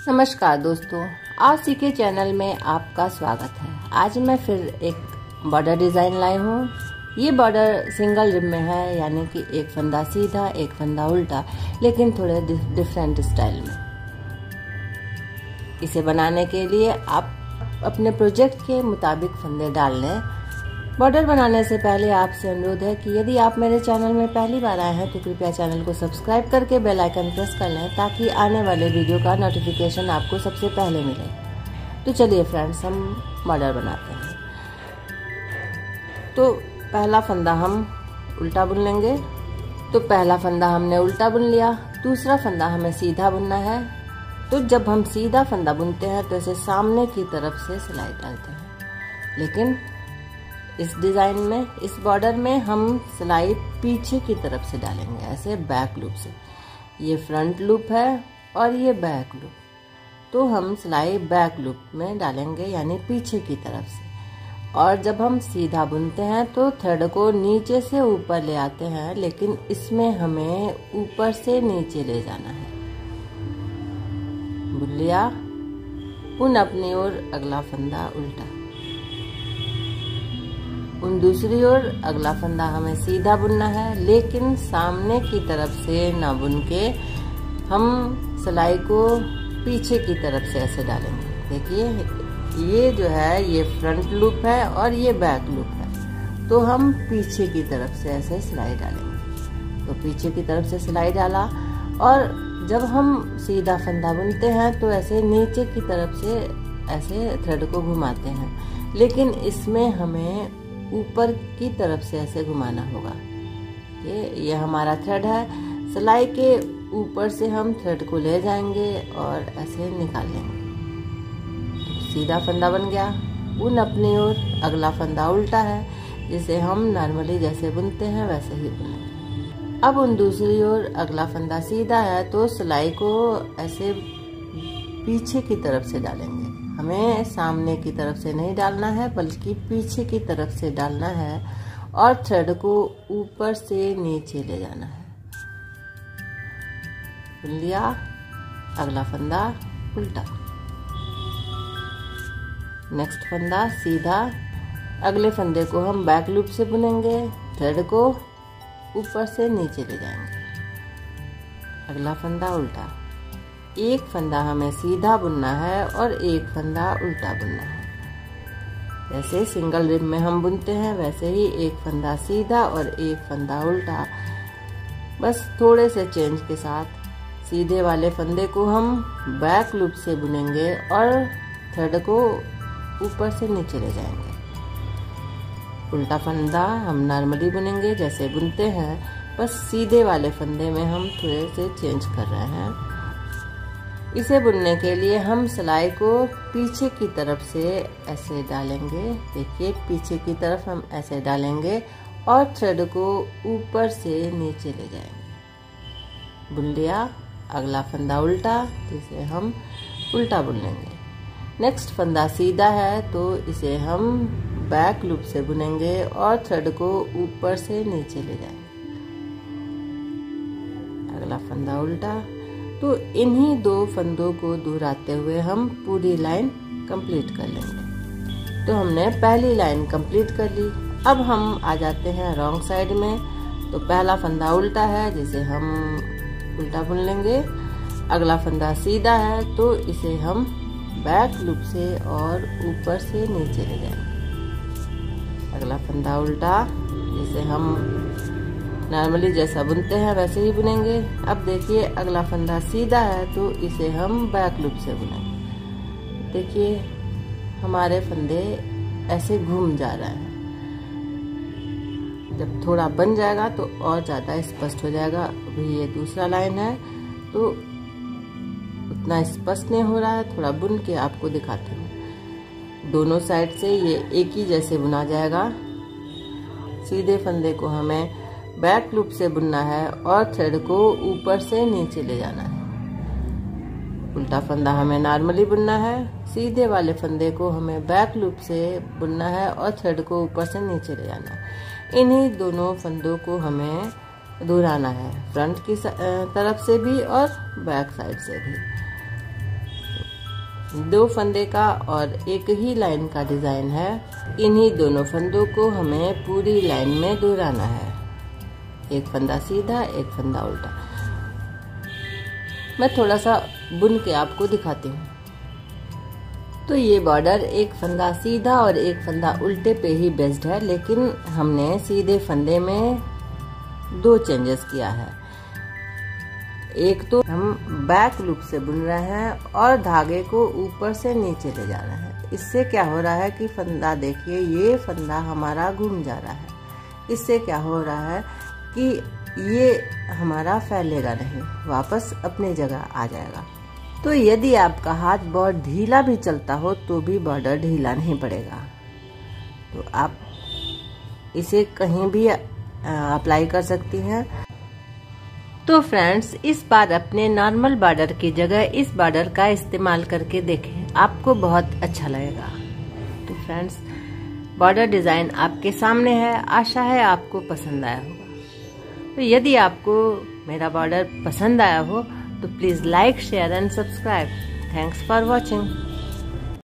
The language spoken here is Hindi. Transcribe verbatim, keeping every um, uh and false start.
नमस्कार दोस्तों, आज सीके चैनल में आपका स्वागत है। आज मैं फिर एक बॉर्डर डिज़ाइन लाई हूँ। ये बॉर्डर सिंगल रिब में है, यानी कि एक फंदा सीधा एक फंदा उल्टा, लेकिन थोड़े डिफरेंट स्टाइल में। इसे बनाने के लिए आप अपने प्रोजेक्ट के मुताबिक फंदे डाल लें। बॉर्डर बनाने से पहले आपसे अनुरोध है कि यदि आप मेरे चैनल में पहली बार आए हैं तो कृपया चैनल को सब्सक्राइब करके बेल आइकन प्रेस कर लें, ताकि आने वाले वीडियो का नोटिफिकेशन आपको सबसे पहले मिले। तो चलिए फ्रेंड्स, हम बॉर्डर बनाते हैं। तो पहला फंदा हम उल्टा बुन लेंगे। तो पहला फंदा हमने उल्टा बुन लिया, दूसरा फंदा हमें सीधा बुनना है। तो जब हम सीधा फंदा बुनते हैं तो इसे सामने की तरफ से सिलाई डालते हैं, लेकिन इस डिजाइन में, इस बॉर्डर में हम सिलाई पीछे की तरफ से डालेंगे, ऐसे बैक लूप से। ये फ्रंट लूप है और ये बैक लूप, तो हम सिलाई बैक लूप में डालेंगे, यानी पीछे की तरफ से। और जब हम सीधा बुनते हैं तो थ्रेड को नीचे से ऊपर ले आते हैं, लेकिन इसमें हमें ऊपर से नीचे ले जाना है। बुन लिया, उन अपनी ओर अगला फंदा उल्टा, उन दूसरी ओर अगला फंदा हमें सीधा बुनना है, लेकिन सामने की तरफ से ना बुन के हम सिलाई को पीछे की तरफ से ऐसे डालेंगे। देखिए, ये जो है ये फ्रंट लूप है और ये बैक लूप है, तो हम पीछे की तरफ से ऐसे सिलाई डालेंगे। तो पीछे की तरफ से सिलाई डाला, और जब हम सीधा फंदा बुनते हैं तो ऐसे नीचे की तरफ से ऐसे थ्रेड को घुमाते हैं, लेकिन इसमें हमें ऊपर की तरफ से ऐसे घुमाना होगा। ये ये हमारा थ्रेड है, सिलाई के ऊपर से हम थ्रेड को ले जाएंगे और ऐसे निकाल लेंगे। तो सीधा फंदा बन गया, उन अपनी ओर अगला फंदा उल्टा है, जिसे हम नॉर्मली जैसे बुनते हैं वैसे ही बुनेंगे। अब उन दूसरी ओर अगला फंदा सीधा है, तो सिलाई को ऐसे पीछे की तरफ से डालेंगे। हमें सामने की तरफ से नहीं डालना है, बल्कि पीछे की तरफ से डालना है, और थ्रेड को ऊपर से नीचे ले जाना है। बुन लिया, अगला फंदा उल्टा, नेक्स्ट फंदा सीधा। अगले फंदे को हम बैक लूप से बुनेंगे, थ्रेड को ऊपर से नीचे ले जाएंगे। अगला फंदा उल्टा, एक फंदा हमें सीधा बुनना है और एक फंदा उल्टा बुनना है। जैसे सिंगल रिब में हम बुनते हैं, वैसे ही एक फंदा सीधा और एक फंदा उल्टा, बस थोड़े से चेंज के साथ। सीधे वाले फंदे को हम बैक लूप से बुनेंगे और थ्रेड को ऊपर से नीचे ले जाएंगे। उल्टा फंदा हम नॉर्मली बुनेंगे जैसे बुनते हैं, बस सीधे वाले फंदे में हम थोड़े से चेंज कर रहे हैं। इसे बुनने के लिए हम सिलाई को पीछे की तरफ से ऐसे डालेंगे। देखिए, पीछे की तरफ हम ऐसे डालेंगे और थ्रेड को ऊपर से नीचे ले जाएंगे। बुन लिया, अगला फंदा उल्टा, जिसे हम उल्टा बुन लेंगे। नेक्स्ट फंदा सीधा है, तो इसे हम बैक लूप से बुनेंगे और थ्रेड को ऊपर से नीचे ले जाएंगे। अगला फंदा उल्टा। तो इन्हीं दो फंदों को दोहराते हुए हम पूरी लाइन कंप्लीट कर लेंगे। तो हमने पहली लाइन कंप्लीट कर ली। अब हम आ जाते हैं रॉन्ग साइड में। तो पहला फंदा उल्टा है, जिसे हम उल्टा बुन लेंगे। अगला फंदा सीधा है, तो इसे हम बैक लूप से और ऊपर से नीचे ले जाएंगे। अगला फंदा उल्टा, जिसे हम नॉर्मली जैसा बुनते हैं वैसे ही बुनेंगे। अब देखिए, अगला फंदा सीधा है, तो इसे हम बैक लूप से बुनेंगे। देखिए, हमारे फंदे ऐसे घूम जा रहे हैं। जब थोड़ा बन जाएगा तो और ज्यादा स्पष्ट हो जाएगा। अभी ये दूसरा लाइन है, तो उतना स्पष्ट नहीं हो रहा है, थोड़ा बुन के आपको दिखाती हूँ। दोनों साइड से ये एक ही जैसे बुना जाएगा। सीधे फंदे को हमें बैक लूप से बुनना है और थ्रेड को ऊपर से नीचे ले जाना है। उल्टा फंदा हमें नॉर्मली बुनना है। सीधे वाले फंदे को हमें बैक लूप से बुनना है और थ्रेड को ऊपर से नीचे ले जाना है। इन्हीं दोनों फंदों को हमें दोहराना है, फ्रंट की तरफ से भी और बैक साइड से भी। दो फंदे का और एक ही लाइन का डिजाइन है। इन्हीं दोनों फंदों को हमें पूरी लाइन में दोहराना है। एक फंदा सीधा, एक फंदा उल्टा। मैं थोड़ा सा बुन के आपको दिखाती हूँ। तो ये बॉर्डर एक फंदा सीधा और एक फंदा उल्टे पे ही बेस्ड है, लेकिन हमने सीधे फंदे में दो चेंजेस किया है। एक तो हम बैक लूप से बुन रहे हैं और धागे को ऊपर से नीचे ले जा रहे हैं। इससे क्या हो रहा है कि फंदा देखिए, ये फंदा हमारा घूम जा रहा है। इससे क्या हो रहा है कि ये हमारा फैलेगा नहीं, वापस अपनी जगह आ जाएगा। तो यदि आपका हाथ बहुत ढीला भी चलता हो तो भी बॉर्डर ढीला नहीं पड़ेगा। तो आप इसे कहीं भी अप्लाई कर सकती हैं। तो फ्रेंड्स, इस बार अपने नॉर्मल बॉर्डर की जगह इस बॉर्डर का इस्तेमाल करके देखें, आपको बहुत अच्छा लगेगा। तो फ्रेंड्स, बॉर्डर डिजाइन आपके सामने है। आशा है आपको पसंद आया होगा। तो यदि आपको मेरा बॉर्डर पसंद आया हो तो please like, share and subscribe. Thanks for watching.